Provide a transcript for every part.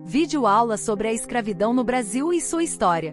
Vídeo aula sobre a escravidão no Brasil e sua história.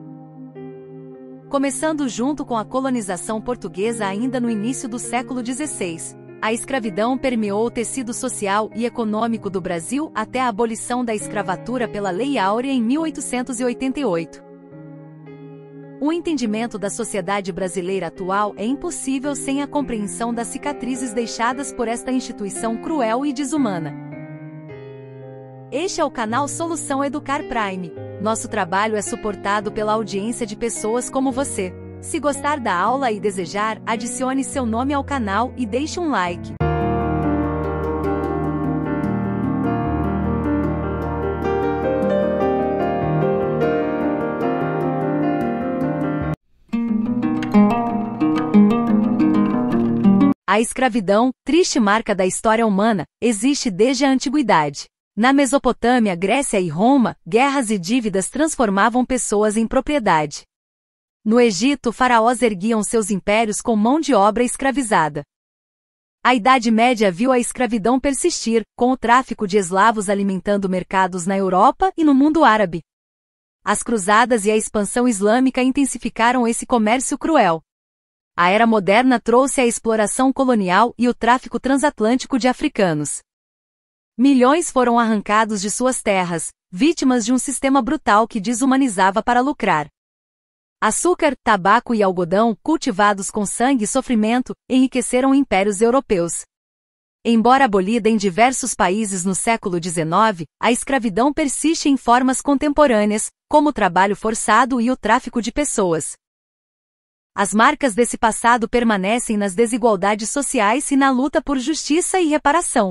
Começando junto com a colonização portuguesa ainda no início do século XVI, a escravidão permeou o tecido social e econômico do Brasil até a abolição da escravatura pela Lei Áurea em 1888. O entendimento da sociedade brasileira atual é impossível sem a compreensão das cicatrizes deixadas por esta instituição cruel e desumana. Este é o canal Solução Educar Prime. Nosso trabalho é suportado pela audiência de pessoas como você. Se gostar da aula e desejar, adicione seu nome ao canal e deixe um like. A escravidão, triste marca da história humana, existe desde a antiguidade. Na Mesopotâmia, Grécia e Roma, guerras e dívidas transformavam pessoas em propriedade. No Egito, faraós erguiam seus impérios com mão de obra escravizada. A Idade Média viu a escravidão persistir, com o tráfico de escravos alimentando mercados na Europa e no mundo árabe. As cruzadas e a expansão islâmica intensificaram esse comércio cruel. A era moderna trouxe a exploração colonial e o tráfico transatlântico de africanos. Milhões foram arrancados de suas terras, vítimas de um sistema brutal que desumanizava para lucrar. Açúcar, tabaco e algodão, cultivados com sangue e sofrimento, enriqueceram impérios europeus. Embora abolida em diversos países no século XIX, a escravidão persiste em formas contemporâneas, como o trabalho forçado e o tráfico de pessoas. As marcas desse passado permanecem nas desigualdades sociais e na luta por justiça e reparação.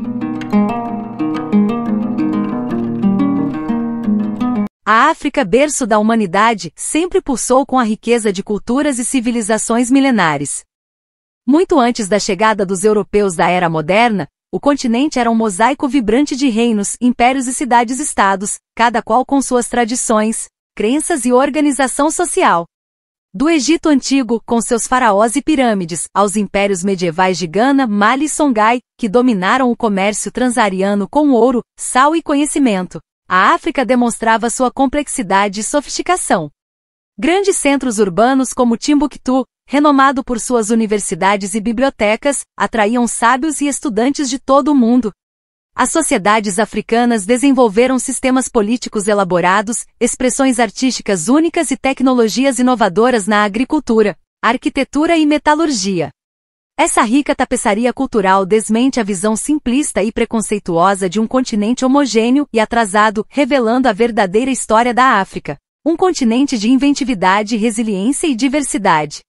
A África, berço da humanidade, sempre pulsou com a riqueza de culturas e civilizações milenares. Muito antes da chegada dos europeus da Era Moderna, o continente era um mosaico vibrante de reinos, impérios e cidades-estados, cada qual com suas tradições, crenças e organização social. Do Egito Antigo, com seus faraós e pirâmides, aos impérios medievais de Gana, Mali e Songhai, que dominaram o comércio transariano com ouro, sal e conhecimento, a África demonstrava sua complexidade e sofisticação. Grandes centros urbanos como Timbuktu, renomado por suas universidades e bibliotecas, atraíam sábios e estudantes de todo o mundo. As sociedades africanas desenvolveram sistemas políticos elaborados, expressões artísticas únicas e tecnologias inovadoras na agricultura, arquitetura e metalurgia. Essa rica tapeçaria cultural desmente a visão simplista e preconceituosa de um continente homogêneo e atrasado, revelando a verdadeira história da África. Um continente de inventividade, resiliência e diversidade.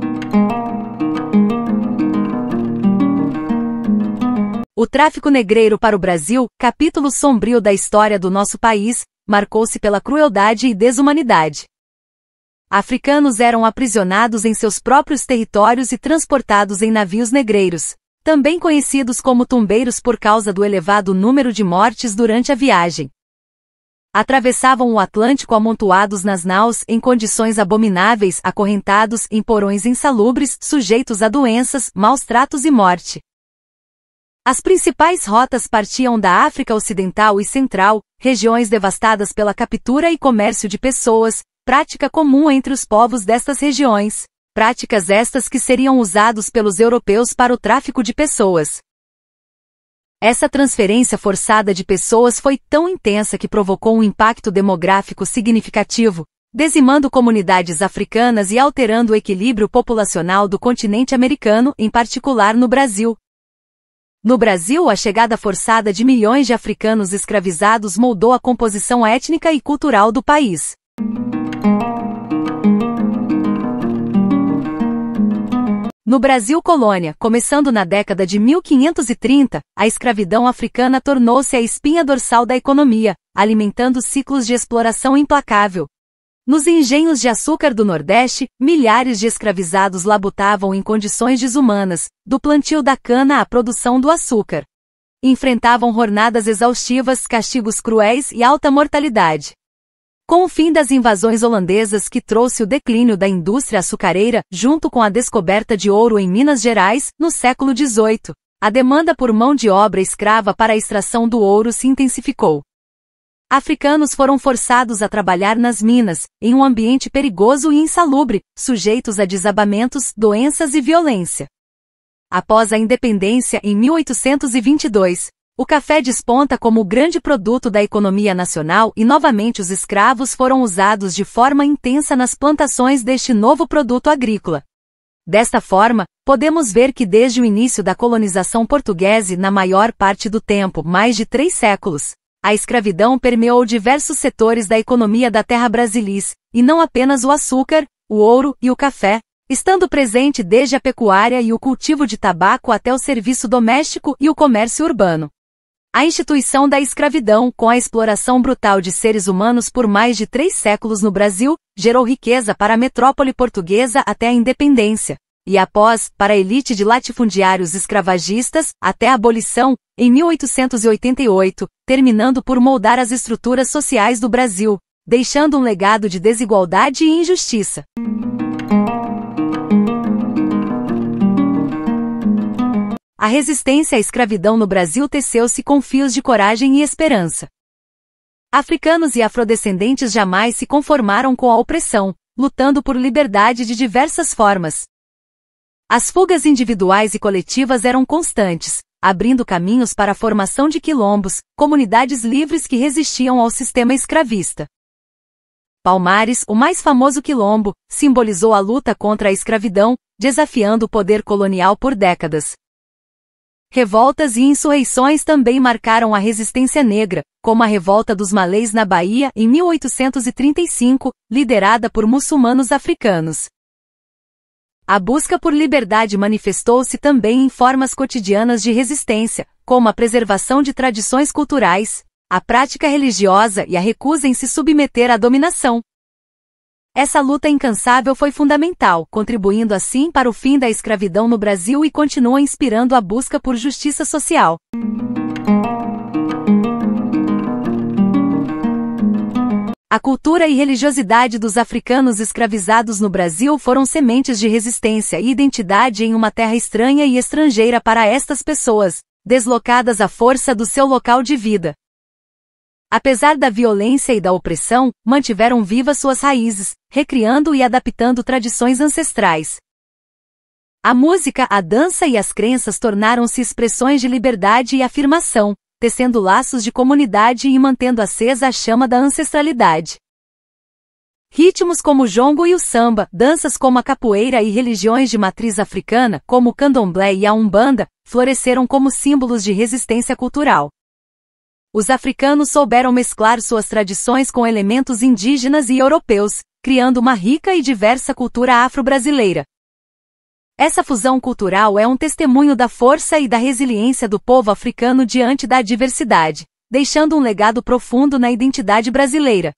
O tráfico negreiro para o Brasil, capítulo sombrio da história do nosso país, marcou-se pela crueldade e desumanidade. Africanos eram aprisionados em seus próprios territórios e transportados em navios negreiros, também conhecidos como tumbeiros por causa do elevado número de mortes durante a viagem. Atravessavam o Atlântico amontoados nas naus em condições abomináveis, acorrentados em porões insalubres, sujeitos a doenças, maus tratos e morte. As principais rotas partiam da África Ocidental e Central, regiões devastadas pela captura e comércio de pessoas, prática comum entre os povos destas regiões, práticas estas que seriam usados pelos europeus para o tráfico de pessoas. Essa transferência forçada de pessoas foi tão intensa que provocou um impacto demográfico significativo, dizimando comunidades africanas e alterando o equilíbrio populacional do continente americano, em particular no Brasil. No Brasil, a chegada forçada de milhões de africanos escravizados moldou a composição étnica e cultural do país. No Brasil colônia, começando na década de 1530, a escravidão africana tornou-se a espinha dorsal da economia, alimentando ciclos de exploração implacável. Nos engenhos de açúcar do Nordeste, milhares de escravizados labutavam em condições desumanas, do plantio da cana à produção do açúcar. Enfrentavam jornadas exaustivas, castigos cruéis e alta mortalidade. Com o fim das invasões holandesas que trouxe o declínio da indústria açucareira, junto com a descoberta de ouro em Minas Gerais, no século XVIII, a demanda por mão de obra escrava para a extração do ouro se intensificou. Africanos foram forçados a trabalhar nas minas, em um ambiente perigoso e insalubre, sujeitos a desabamentos, doenças e violência. Após a independência em 1822, o café desponta como o grande produto da economia nacional e novamente os escravos foram usados de forma intensa nas plantações deste novo produto agrícola. Desta forma, podemos ver que desde o início da colonização portuguesa e na maior parte do tempo, mais de 3 séculos, a escravidão permeou diversos setores da economia da terra brasileira, e não apenas o açúcar, o ouro e o café, estando presente desde a pecuária e o cultivo de tabaco até o serviço doméstico e o comércio urbano. A instituição da escravidão, com a exploração brutal de seres humanos por mais de 3 séculos no Brasil, gerou riqueza para a metrópole portuguesa até a independência, e após, para a elite de latifundiários escravagistas, até a abolição, em 1888, terminando por moldar as estruturas sociais do Brasil, deixando um legado de desigualdade e injustiça. A resistência à escravidão no Brasil teceu-se com fios de coragem e esperança. Africanos e afrodescendentes jamais se conformaram com a opressão, lutando por liberdade de diversas formas. As fugas individuais e coletivas eram constantes, abrindo caminhos para a formação de quilombos, comunidades livres que resistiam ao sistema escravista. Palmares, o mais famoso quilombo, simbolizou a luta contra a escravidão, desafiando o poder colonial por décadas. Revoltas e insurreições também marcaram a resistência negra, como a Revolta dos Malês na Bahia em 1835, liderada por muçulmanos africanos. A busca por liberdade manifestou-se também em formas cotidianas de resistência, como a preservação de tradições culturais, a prática religiosa e a recusa em se submeter à dominação. Essa luta incansável foi fundamental, contribuindo assim para o fim da escravidão no Brasil e continua inspirando a busca por justiça social. A cultura e religiosidade dos africanos escravizados no Brasil foram sementes de resistência e identidade em uma terra estranha e estrangeira para estas pessoas, deslocadas à força do seu local de vida. Apesar da violência e da opressão, mantiveram vivas suas raízes, recriando e adaptando tradições ancestrais. A música, a dança e as crenças tornaram-se expressões de liberdade e afirmação, tecendo laços de comunidade e mantendo acesa a chama da ancestralidade. Ritmos como o jongo e o samba, danças como a capoeira e religiões de matriz africana, como o candomblé e a umbanda, floresceram como símbolos de resistência cultural. Os africanos souberam mesclar suas tradições com elementos indígenas e europeus, criando uma rica e diversa cultura afro-brasileira. Essa fusão cultural é um testemunho da força e da resiliência do povo africano diante da adversidade, deixando um legado profundo na identidade brasileira.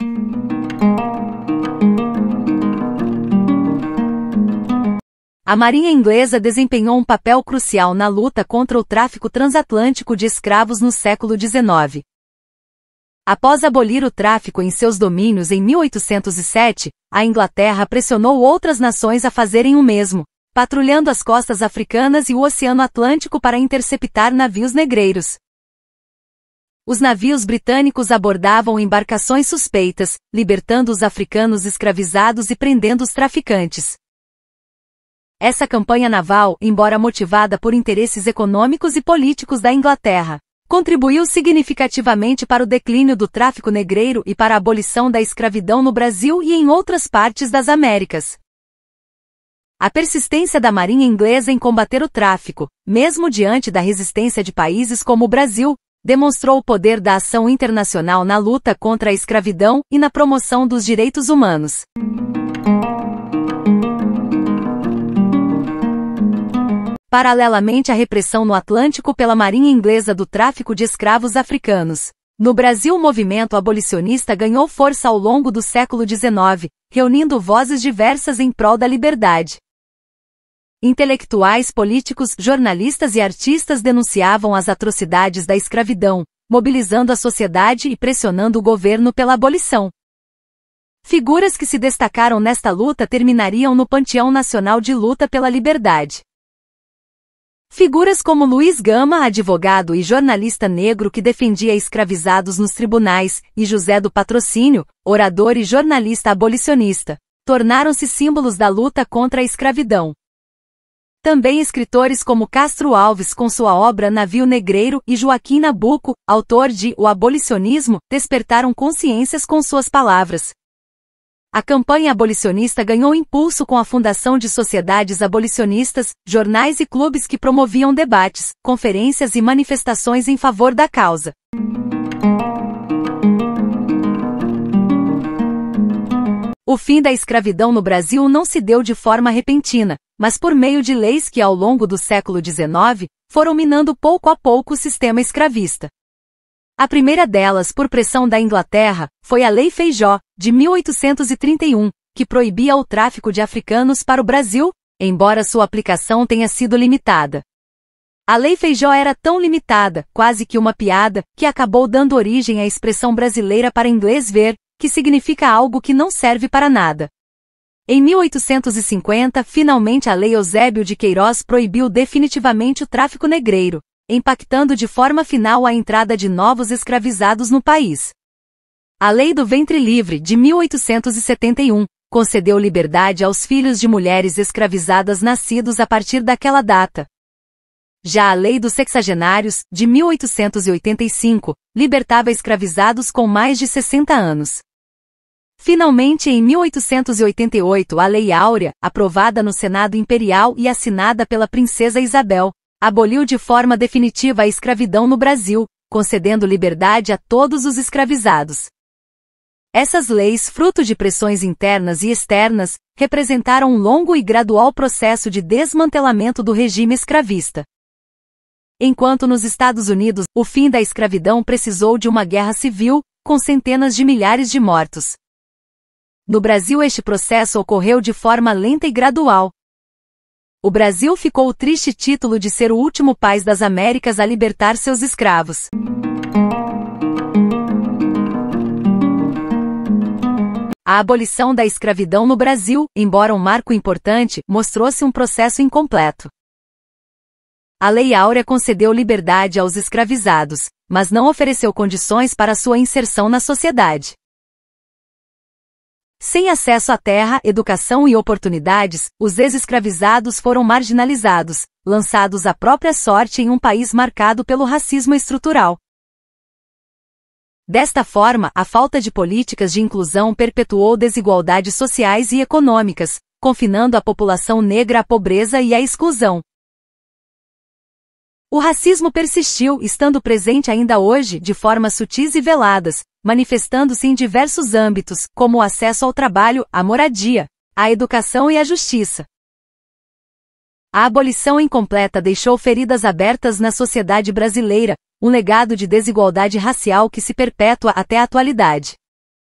A Marinha Inglesa desempenhou um papel crucial na luta contra o tráfico transatlântico de escravos no século XIX. Após abolir o tráfico em seus domínios em 1807, a Inglaterra pressionou outras nações a fazerem o mesmo, patrulhando as costas africanas e o Oceano Atlântico para interceptar navios negreiros. Os navios britânicos abordavam embarcações suspeitas, libertando os africanos escravizados e prendendo os traficantes. Essa campanha naval, embora motivada por interesses econômicos e políticos da Inglaterra, contribuiu significativamente para o declínio do tráfico negreiro e para a abolição da escravidão no Brasil e em outras partes das Américas. A persistência da Marinha Inglesa em combater o tráfico, mesmo diante da resistência de países como o Brasil, demonstrou o poder da ação internacional na luta contra a escravidão e na promoção dos direitos humanos. Paralelamente à repressão no Atlântico pela Marinha Inglesa do tráfico de escravos africanos, no Brasil o movimento abolicionista ganhou força ao longo do século XIX, reunindo vozes diversas em prol da liberdade. Intelectuais, políticos, jornalistas e artistas denunciavam as atrocidades da escravidão, mobilizando a sociedade e pressionando o governo pela abolição. Figuras que se destacaram nesta luta terminariam no Panteão Nacional de Luta pela Liberdade. Figuras como Luiz Gama, advogado e jornalista negro que defendia escravizados nos tribunais, e José do Patrocínio, orador e jornalista abolicionista, tornaram-se símbolos da luta contra a escravidão. Também escritores como Castro Alves com sua obra Navio Negreiro e Joaquim Nabuco, autor de O Abolicionismo, despertaram consciências com suas palavras. A campanha abolicionista ganhou impulso com a fundação de sociedades abolicionistas, jornais e clubes que promoviam debates, conferências e manifestações em favor da causa. O fim da escravidão no Brasil não se deu de forma repentina, mas por meio de leis que ao longo do século XIX, foram minando pouco a pouco o sistema escravista. A primeira delas, por pressão da Inglaterra, foi a Lei Feijó, de 1831, que proibia o tráfico de africanos para o Brasil, embora sua aplicação tenha sido limitada. A Lei Feijó era tão limitada, quase que uma piada, que acabou dando origem à expressão brasileira para inglês ver, que significa algo que não serve para nada. Em 1850, finalmente a Lei Eusébio de Queiroz proibiu definitivamente o tráfico negreiro, impactando de forma final a entrada de novos escravizados no país. A Lei do Ventre Livre, de 1871, concedeu liberdade aos filhos de mulheres escravizadas nascidos a partir daquela data. Já a Lei dos Sexagenários, de 1885, libertava escravizados com mais de 60 anos. Finalmente, em 1888, a Lei Áurea, aprovada no Senado Imperial e assinada pela Princesa Isabel, aboliu de forma definitiva a escravidão no Brasil, concedendo liberdade a todos os escravizados. Essas leis, fruto de pressões internas e externas, representaram um longo e gradual processo de desmantelamento do regime escravista. Enquanto nos Estados Unidos, o fim da escravidão precisou de uma guerra civil, com centenas de milhares de mortos. No Brasil este processo ocorreu de forma lenta e gradual. O Brasil ficou o triste título de ser o último país das Américas a libertar seus escravos. A abolição da escravidão no Brasil, embora um marco importante, mostrou-se um processo incompleto. A Lei Áurea concedeu liberdade aos escravizados, mas não ofereceu condições para sua inserção na sociedade. Sem acesso à terra, educação e oportunidades, os ex-escravizados foram marginalizados, lançados à própria sorte em um país marcado pelo racismo estrutural. Desta forma, a falta de políticas de inclusão perpetuou desigualdades sociais e econômicas, confinando a população negra à pobreza e à exclusão. O racismo persistiu, estando presente ainda hoje, de formas sutis e veladas, manifestando-se em diversos âmbitos, como o acesso ao trabalho, à moradia, à educação e à justiça. A abolição incompleta deixou feridas abertas na sociedade brasileira, um legado de desigualdade racial que se perpetua até a atualidade.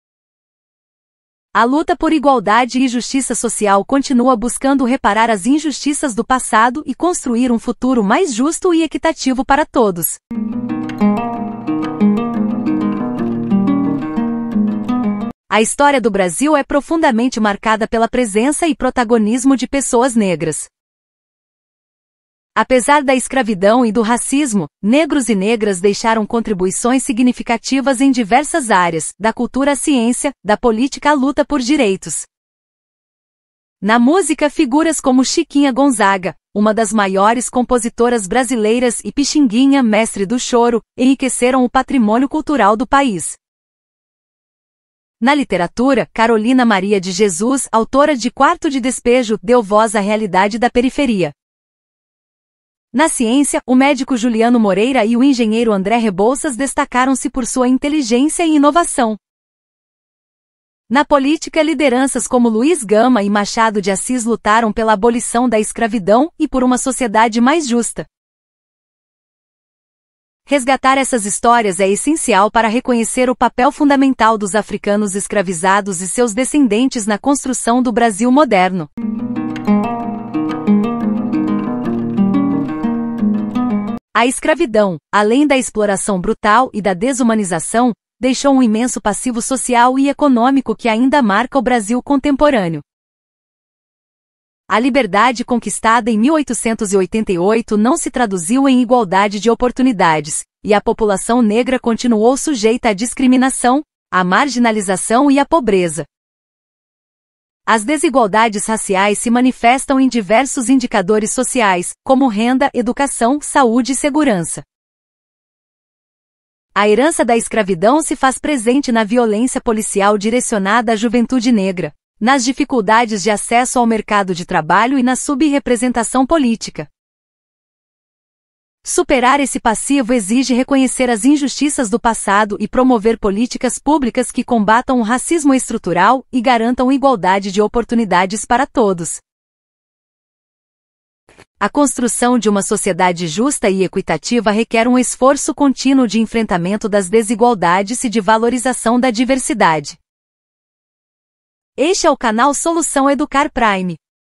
A luta por igualdade e justiça social continua buscando reparar as injustiças do passado e construir um futuro mais justo e equitativo para todos. A história do Brasil é profundamente marcada pela presença e protagonismo de pessoas negras. Apesar da escravidão e do racismo, negros e negras deixaram contribuições significativas em diversas áreas, da cultura à ciência, da política à luta por direitos. Na música, figuras como Chiquinha Gonzaga, uma das maiores compositoras brasileiras, e Pixinguinha, mestre do choro, enriqueceram o patrimônio cultural do país. Na literatura, Carolina Maria de Jesus, autora de Quarto de Despejo, deu voz à realidade da periferia. Na ciência, o médico Juliano Moreira e o engenheiro André Rebouças destacaram-se por sua inteligência e inovação. Na política, lideranças como Luiz Gama e Machado de Assis lutaram pela abolição da escravidão e por uma sociedade mais justa. Resgatar essas histórias é essencial para reconhecer o papel fundamental dos africanos escravizados e seus descendentes na construção do Brasil moderno. A escravidão, além da exploração brutal e da desumanização, deixou um imenso passivo social e econômico que ainda marca o Brasil contemporâneo. A liberdade conquistada em 1888 não se traduziu em igualdade de oportunidades, e a população negra continuou sujeita à discriminação, à marginalização e à pobreza. As desigualdades raciais se manifestam em diversos indicadores sociais, como renda, educação, saúde e segurança. A herança da escravidão se faz presente na violência policial direcionada à juventude negra, nas dificuldades de acesso ao mercado de trabalho e na subrepresentação política. Superar esse passivo exige reconhecer as injustiças do passado e promover políticas públicas que combatam o racismo estrutural e garantam igualdade de oportunidades para todos. A construção de uma sociedade justa e equitativa requer um esforço contínuo de enfrentamento das desigualdades e de valorização da diversidade. Este é o canal Solução Educar Prime.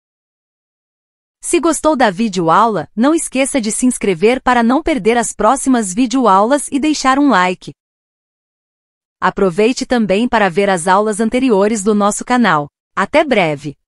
Se gostou da videoaula, não esqueça de se inscrever para não perder as próximas videoaulas e deixar um like. Aproveite também para ver as aulas anteriores do nosso canal. Até breve!